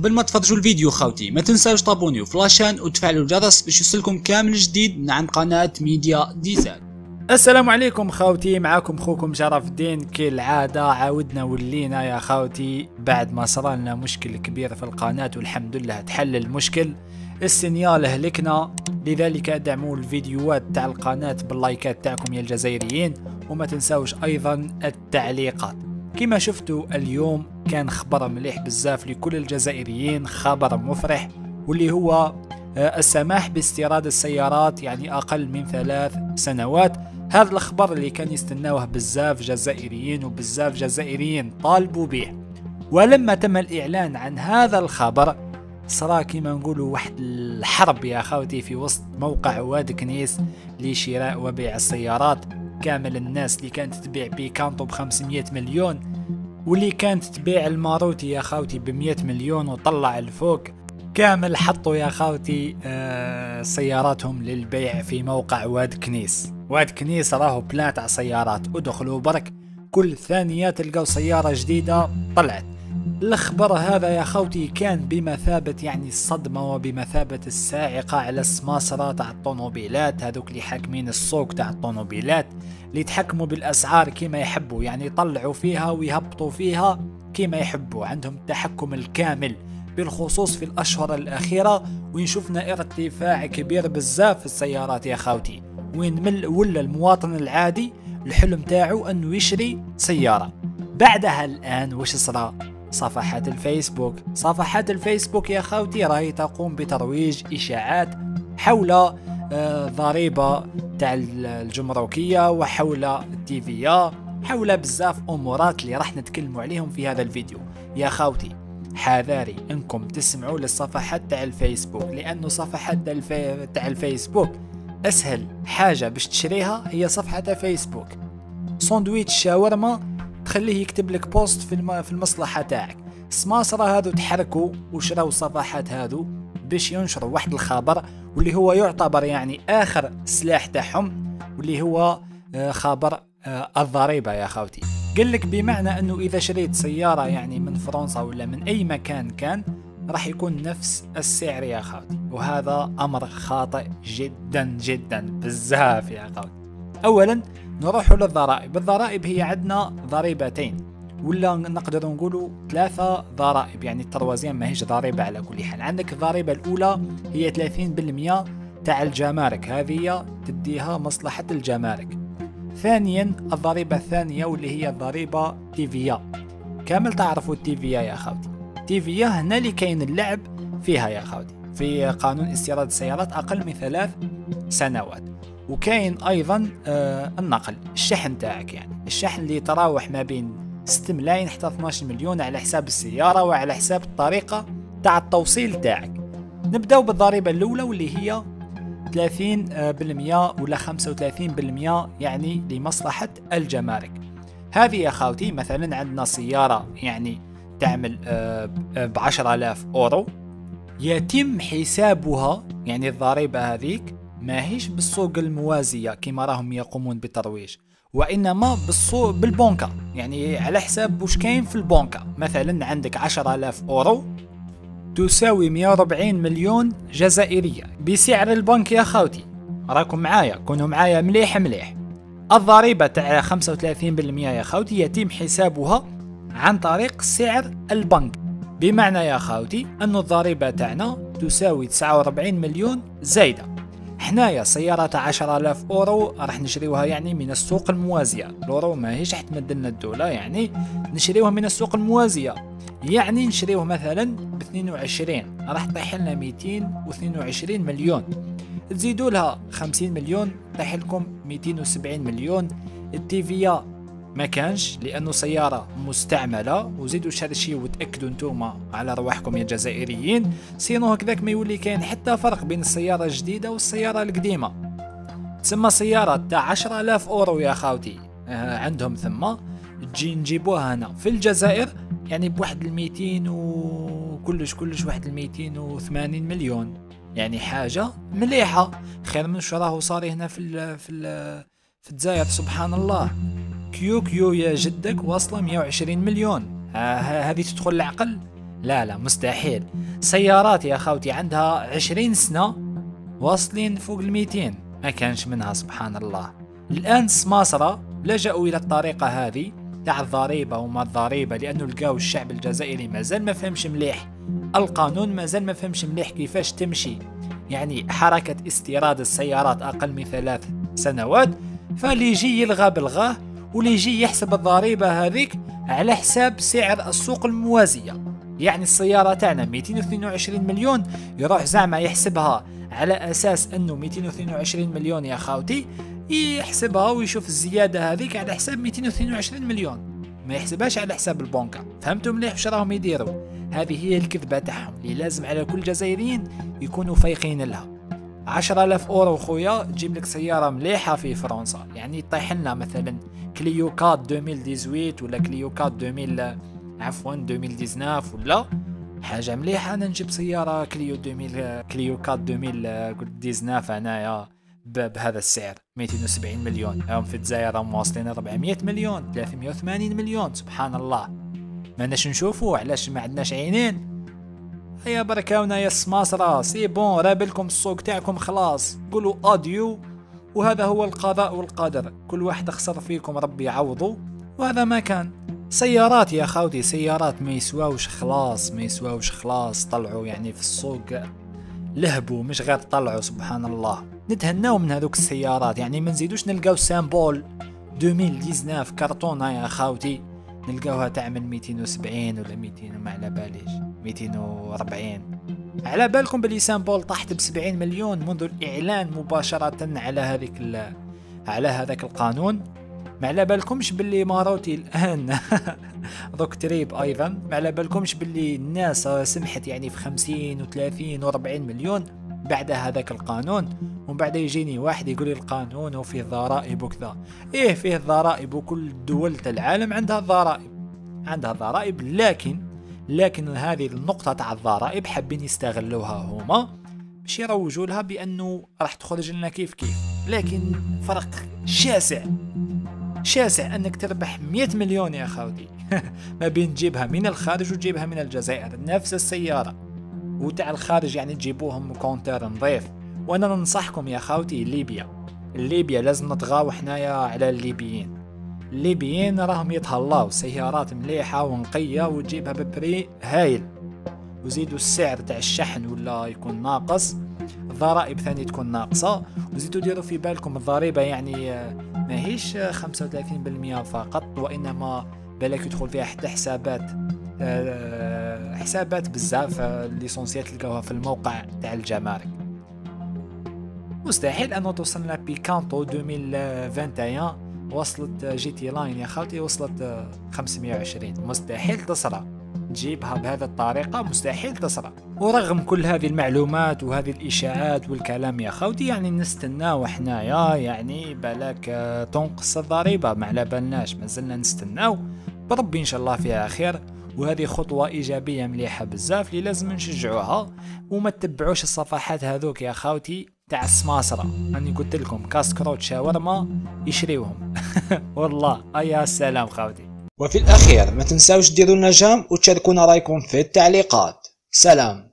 قبل ما تفرجوا الفيديو خاوتي ما تنساوش تابونيو في لاشين وتفعلوا الجرس باش يوصلكم كامل جديد من عند قناة ميديا ديزاين. السلام عليكم خاوتي، معاكم خوكم شرف الدين. كالعادة عاودنا ولينا يا خاوتي بعد ما صار لنا مشكل كبير في القناة، والحمد لله تحل المشكل. السينيال هلكنا، لذلك دعموا الفيديوهات تاع القناة باللايكات تاعكم يا الجزائريين، وما تنساوش ايضا التعليقات. كما شفتوا اليوم كان خبر مليح بزاف لكل الجزائريين، خبر مفرح، واللي هو السماح باستيراد السيارات يعني اقل من 3 سنوات. هذا الخبر اللي كان يستناوه بزاف جزائريين، وبزاف جزائريين طالبوا به. ولما تم الاعلان عن هذا الخبر صرا كيما نقولوا واحد الحرب يا خاوتي في وسط موقع واد كنيس لشراء وبيع السيارات. كامل الناس اللي كانت تبيع بيكانتو ب500 مليون، واللي كانت تبيع الماروتي يا خاوتي ب100 مليون وطلع الفوق، كامل حطوا يا خاوتي سياراتهم للبيع في موقع واد كنيس. واد كنيس راهو بلان تاع سيارات، ادخلوا برك كل ثانية تلقاو سيارة جديدة طلعت. الخبر هذا يا خوتي كان بمثابة يعني الصدمة، وبمثابة الصاعقة على السماسرة تاع الطوموبيلات، هذوك اللي حاكمين السوق تاع الطوموبيلات، اللي يتحكموا بالأسعار كما يحبوا، يعني يطلعوا فيها ويهبطوا فيها كما يحبوا، عندهم التحكم الكامل. بالخصوص في الأشهر الأخيرة وين شفنا ارتفاع كبير بزاف في السيارات يا خاوتي، وين ولا المواطن العادي الحلم تاعو أنه يشري سيارة. بعدها الآن وش صرا؟ صفحات الفيسبوك يا خاوتي راهي تقوم بترويج إشاعات حول ضريبة تاع الجمركية، وحول التيفيا، حول بزاف أمورات اللي راح نتكلموا عليهم في هذا الفيديو. يا خاوتي حذاري انكم تسمعوا للصفحات تاع الفيسبوك، لأنه صفحات تاع الفيسبوك أسهل حاجة باش تشريها هي صفحة فيسبوك. ساندويتش شاورما تخليه يكتب لك بوست في المصلحة تاعك. سماسرة هادو تحركوا وشراو الصفحات هادو باش ينشروا واحد الخبر، واللي هو يعتبر يعني آخر سلاح تاعهم، واللي هو خبر الضريبة يا خاوتي. قال لك بمعنى أنه إذا شريت سيارة يعني من فرنسا ولا من أي مكان كان راح يكون نفس السعر يا خاوتي، وهذا أمر خاطئ جدا جدا بزاف يا خاوتي. أولا نروح للضرائب. الضرائب هي عندنا ضريبتين، ولا نقدر نقولوا 3 ضرائب، يعني التروازيان ماهيش ضريبة على كل حال. عندك الضريبة الأولى هي 30% تاع الجمارك، هذه تديها مصلحة الجمارك. ثانيا الضريبة الثانية واللي هي الضريبة تيفيا. كامل تعرفوا التيفيا يا خاوتي. تيفيا هنا اللي كاين اللعب فيها يا خاوتي في قانون استيراد السيارات أقل من 3 سنوات. وكاين أيضا النقل، الشحن تاعك، يعني الشحن اللي يتراوح ما بين 6 ملايين حتى 12 مليون على حساب السيارة وعلى حساب الطريقة تاع التوصيل تاعك. نبداو بالضريبة الأولى واللي هي 30% ولا 35% يعني لمصلحة الجمارك. هذه يا خاوتي مثلا عندنا سيارة يعني تعمل ب10,000 أورو، يتم حسابها يعني الضريبة هذيك ماهيش بالسوق الموازية كما راهم يقومون بالترويج، وإنما بالبنكة، يعني على حساب وش كاين في البنكة. مثلا عندك 10,000 أورو تساوي 140 مليون جزائرية بسعر البنك يا خاوتي. راكم معايا، كونوا معايا مليح مليح. الضريبة تاع 35% يا خاوتي يتم حسابها عن طريق سعر البنك، بمعنى يا خاوتي أن الضريبة تاعنا تساوي 49 مليون زايدة. حنايا سيارة 10,000 أورو راح نشريوها يعني من السوق الموازية، الأورو ماهيش راح تمدلنا الدولة، يعني نشريوها من السوق الموازية، يعني نشريوه مثلا ب 22 راح تطيح لنا 222 مليون، تزيدوا لها 50 مليون تطيح لكم 270 مليون. التيفيا ما كانش لأنه سيارة مستعملة، وزيدوا شرشيو وتأكدوا نتوما على رواحكم يا جزائريين، سينو هكذاك ما يولي كاين حتى فرق بين السيارة الجديدة والسيارة القديمة. تسمى سيارة تاع 10,000 أورو يا خاوتي عندهم ثم تجي نجيبوها هنا في الجزائر يعني بواحد 200 وكلش واحد 280 مليون، يعني حاجة مليحة، خير من شراه صاري هنا في الجزائر. سبحان الله، كيو يا جدك واصلة 120 مليون. هذه تدخل العقل؟ لا مستحيل. سيارات يا خوتي عندها 20 سنة واصلين فوق 200 ما كانش منها سبحان الله. الآن سماسرة لجأوا إلى الطريقة هذه تاع الضريبة وما الضريبة، لأنه لقاو الشعب الجزائري مازال ما فهمش مليح القانون، مازال ما فهمش مليح كيفاش تمشي يعني حركة استيراد السيارات أقل من 3 سنوات. فاللي يجي يلغى بلغاه، واللي يجي يحسب الضريبة هذيك على حساب سعر السوق الموازية. يعني السيارة تاعنا 222 مليون يروح زعما يحسبها على أساس أنه 222 مليون يا خاوتي، يحسبها ويشوف الزيادة هذيك على حساب 222 مليون، ما يحسبهاش على حساب البنكة. فهمتوا مليح واش راهم يديروا؟ هذه هي الكذبة تاعهم اللي لازم على كل جزائريين يكونوا فايقين لها. 10,000 أورو خويا تجيب لك سيارة مليحة في فرنسا، يعني طيح لنا مثلا كليو 4 2018 ولا كليو 4 2019 ولا حاجة مليحة. أنا نجيب سيارة كليو 4 2019 أنايا بهذا السعر 270 مليون. هم في الجزائر راهم واصلين 400 مليون 380 مليون سبحان الله. ماناش نشوفوا علاش ما عندناش عينين؟ هيا بركاونا يا سماسرة، سي بون رابلكم السوق تاعكم خلاص، قولوا اديو، وهذا هو القضاء والقدر، كل واحد خسر فيكم ربي يعوضه، وهذا ما كان. سيارات يا خاوتي سيارات ما يسواوش خلاص، طلعوا يعني في السوق لهبوا مش غير طلعوا سبحان الله. نتهناو من هذوك السيارات، يعني ما نزيدوش نلقاو سامبول 2019 كرتونة يا خاوتي نلقاوها تعمل 270 ولا 200 ما على باليش 240. على بالكم بلي سامبول طاحت ب70 مليون منذ الإعلان مباشرة على هذاك القانون. ما على بالكمش باللي ماروتي الآن دوك تريب أيضا، ما على بالكمش باللي الناس سمحت يعني في 50 و30 و40 مليون بعد هذاك القانون. ومن بعد يجيني واحد يقول لي القانون وفيه ضرائب وكذا. ايه فيه ضرائب، وكل دول العالم عندها ضرائب، لكن هذه النقطة تاع الضرائب حابين يستغلوها هما باش يروجوا لها بأنه راح تخرج لنا كيف، لكن فرق شاسع انك تربح 100 مليون يا خاوتي ما بين تجيبها من الخارج وتجيبها من الجزائر نفس السيارة، وتاع الخارج يعني تجيبوهم كونتر نظيف. وانا ننصحكم يا خاوتي ليبيا لازم نطغاو حنايا على الليبيين راهم يتهلاو سيارات مليحة ونقية وتجيبها ببري هايل، وزيدوا السعر تاع الشحن ولا يكون ناقص، الضرائب ثاني تكون ناقصة، وزيدوا ديروا في بالكم الضريبة يعني ماهيش 35% فقط، وإنما بالك يدخل فيها حتى حسابات بزاف الليسونسيات تلقاوها في الموقع تاع الجمارك. مستحيل أنه توصلنا بيكانتو 2021 وصلت جي تي لاين يا خالتي وصلت 520، مستحيل تصرى تجيبها بهذه الطريقة، مستحيل تصرى. ورغم كل هذه المعلومات وهذه الإشاعات والكلام يا خوتي يعني نستناو حنايا يعني بالك تنقص الضريبة، ما على بالناش مازلنا نستناو بربي إن شاء الله فيها خير. وهذه خطوة إيجابية مليحة بزاف اللي لازم نشجعوها، وما تتبعوش الصفحات هذوك يا خاوتي تاع السماسرة. أني قلت لكم كاسكروت شاورما يشريوهم والله. أيا السلام خاوتي. وفي الأخير ما تنساوش ديروا لنا جام وتشاركونا رايكم في التعليقات. سلام.